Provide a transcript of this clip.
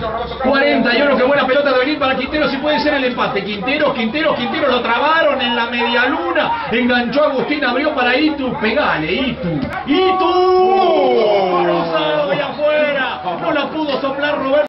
41, qué buena pelota de venir para Quintero, si puede ser el empate. Quintero lo trabaron en la media luna. Enganchó a Agustín, abrió para Itu. Pegale, Itu. ¡Itu!